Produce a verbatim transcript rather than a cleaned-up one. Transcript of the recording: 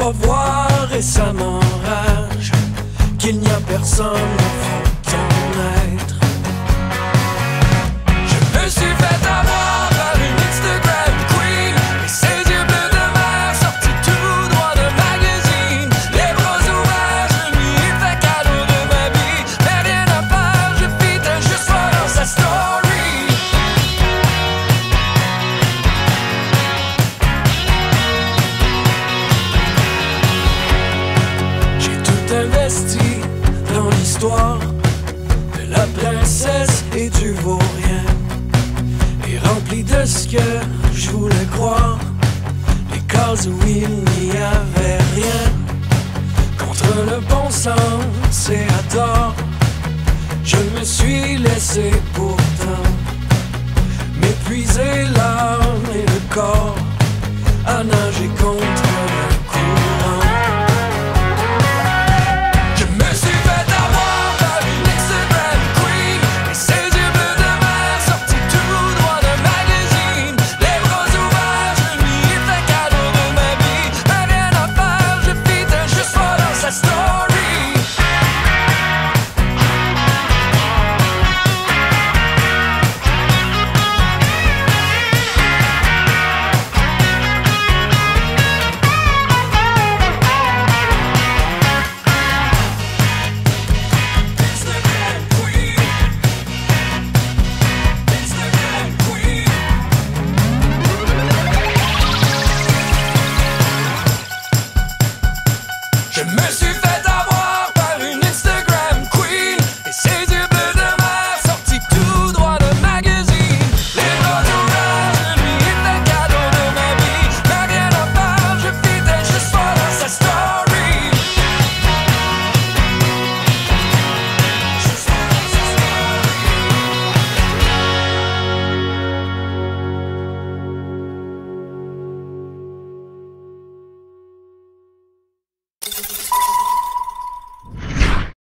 revoir et ça m'enrage qu'il n'y a personne au fond de ton être. Je me suis fait avoir par une Instagram queen et ses yeux bleus de mer sortis tout droit de magazine. Les bras ouverts, je lui ai fait cadeau de ma vie, mais rien à faire, je fitais juste pas dans sa story. J'ai tout investi dans l'histoire de la princesse et du vaurien, et rempli de ce que je voulais croire, les cases où il n'y avait rien. Contre le bon sens et à tort, je me suis laissé pourtant m'épuiser l'âme et le corps.